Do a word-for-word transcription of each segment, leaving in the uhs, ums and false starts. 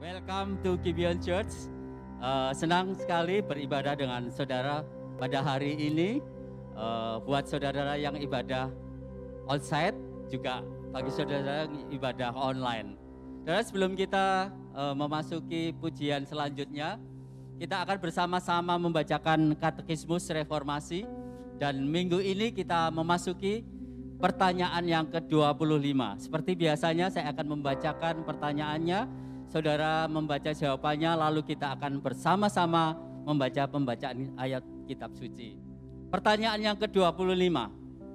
Welcome to Gibeon Church. Uh, senang sekali beribadah dengan saudara pada hari ini. Uh, buat saudara yang ibadah onsite, juga bagi saudara yang ibadah online. Saudara, sebelum kita uh, memasuki pujian selanjutnya, kita akan bersama-sama membacakan Katekismus Reformasi. Dan minggu ini kita memasuki pertanyaan yang ke dua puluh lima. Seperti biasanya saya akan membacakan pertanyaannya, saudara membaca jawabannya, lalu kita akan bersama-sama membaca pembacaan ayat kitab suci. Pertanyaan yang ke dua puluh lima.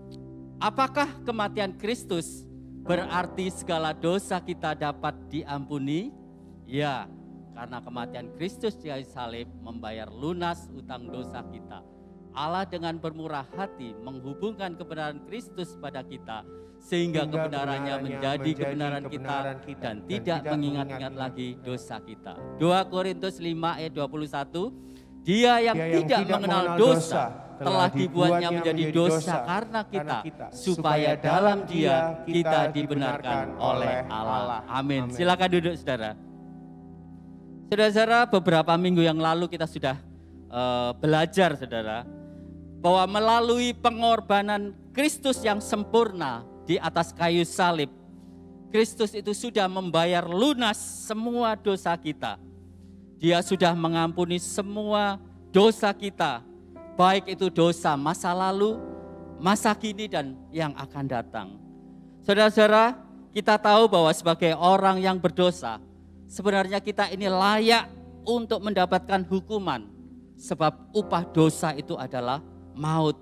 Apakah kematian Kristus berarti segala dosa kita dapat diampuni? Ya, karena kematian Kristus di kayu salib membayar lunas utang dosa kita. Allah dengan bermurah hati menghubungkan kebenaran Kristus pada kita, sehingga kebenarannya menjadi kebenaran kita dan tidak mengingat-ingat lagi dosa kita. dua Korintus lima ayat dua puluh satu, Dia yang tidak mengenal dosa telah dibuatnya menjadi dosa karena kita, supaya dalam Dia kita dibenarkan oleh Allah. Amin. Silakan duduk, saudara. Saudara-saudara, beberapa minggu yang lalu kita sudah uh, belajar, saudara, bahwa melalui pengorbanan Kristus yang sempurna di atas kayu salib, Kristus itu sudah membayar lunas semua dosa kita. Dia sudah mengampuni semua dosa kita, baik itu dosa masa lalu, masa kini, dan yang akan datang. Saudara-saudara, kita tahu bahwa sebagai orang yang berdosa, sebenarnya kita ini layak untuk mendapatkan hukuman, sebab upah dosa itu adalah maut.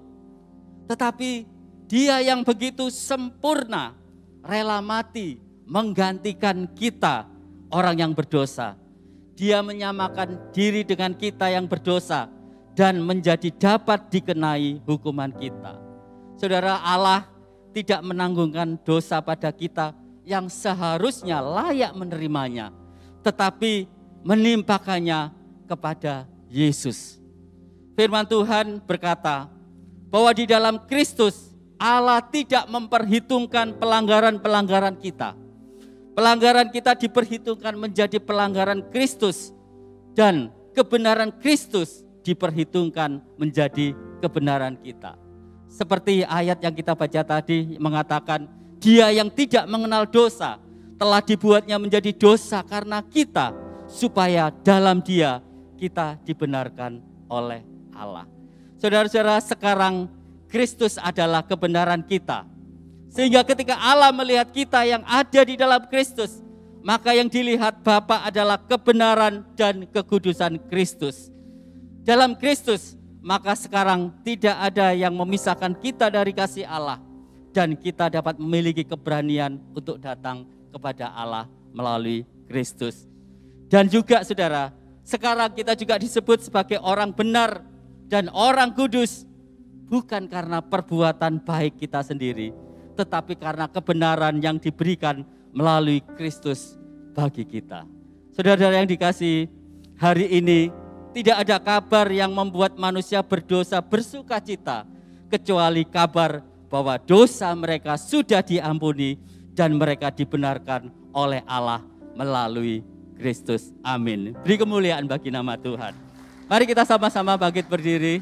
Tetapi Dia yang begitu sempurna, rela mati menggantikan kita, orang yang berdosa. Dia menyamakan diri dengan kita yang berdosa dan menjadi dapat dikenai hukuman kita. Saudara, Allah tidak menanggungkan dosa pada kita yang seharusnya layak menerimanya, tetapi menimpakannya kepada Yesus. Firman Tuhan berkata bahwa di dalam Kristus Allah tidak memperhitungkan pelanggaran-pelanggaran kita. Pelanggaran kita diperhitungkan menjadi pelanggaran Kristus, dan kebenaran Kristus diperhitungkan menjadi kebenaran kita. Seperti ayat yang kita baca tadi mengatakan, Dia yang tidak mengenal dosa telah dibuatnya menjadi dosa karena kita, supaya dalam Dia kita dibenarkan oleh Allah. Saudara-saudara, sekarang Kristus adalah kebenaran kita. Sehingga ketika Allah melihat kita yang ada di dalam Kristus, maka yang dilihat Bapa adalah kebenaran dan kekudusan Kristus. Dalam Kristus, maka sekarang tidak ada yang memisahkan kita dari kasih Allah, dan kita dapat memiliki keberanian untuk datang kepada Allah melalui Kristus. Dan juga saudara, sekarang kita juga disebut sebagai orang benar dan orang kudus, bukan karena perbuatan baik kita sendiri, tetapi karena kebenaran yang diberikan melalui Kristus bagi kita. Saudara-saudara yang dikasihi, hari ini tidak ada kabar yang membuat manusia berdosa bersuka cita, kecuali kabar bahwa dosa mereka sudah diampuni dan mereka dibenarkan oleh Allah melalui Kristus. Amin. Beri kemuliaan bagi nama Tuhan. Mari kita sama-sama bangkit berdiri.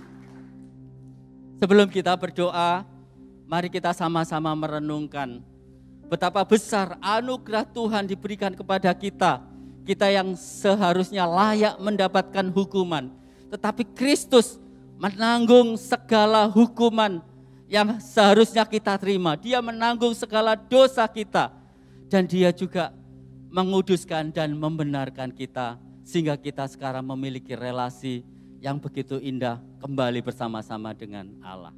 Sebelum kita berdoa, mari kita sama-sama merenungkan betapa besar anugerah Tuhan diberikan kepada kita. Kita yang seharusnya layak mendapatkan hukuman, tetapi Kristus menanggung segala hukuman yang seharusnya kita terima. Dia menanggung segala dosa kita, dan Dia juga menguduskan dan membenarkan kita, sehingga kita sekarang memiliki relasi yang begitu indah kembali bersama-sama dengan Allah.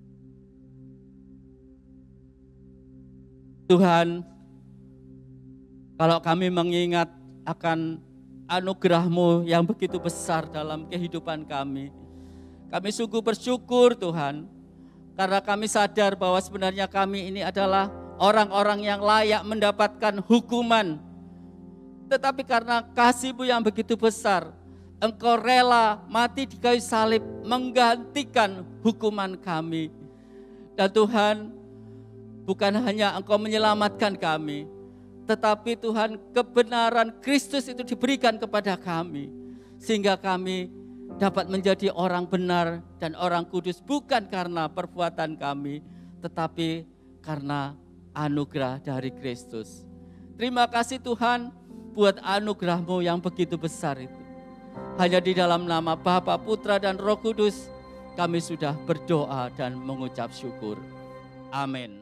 Tuhan, kalau kami mengingat akan anugerah-Mu yang begitu besar dalam kehidupan kami, kami sungguh bersyukur Tuhan, karena kami sadar bahwa sebenarnya kami ini adalah orang-orang yang layak mendapatkan hukuman. Tetapi karena kasih-Mu yang begitu besar, Engkau rela mati di kayu salib menggantikan hukuman kami. Dan Tuhan, bukan hanya Engkau menyelamatkan kami, Tetapi Tuhan, kebenaran Kristus itu diberikan kepada kami, sehingga kami dapat menjadi orang benar dan orang kudus, bukan karena perbuatan kami, tetapi karena anugerah dari Kristus. Terima kasih Tuhan buat anugerah-Mu yang begitu besar itu. Hanya di dalam nama Bapa, Putra, dan Roh Kudus kami sudah berdoa dan mengucap syukur. Amin.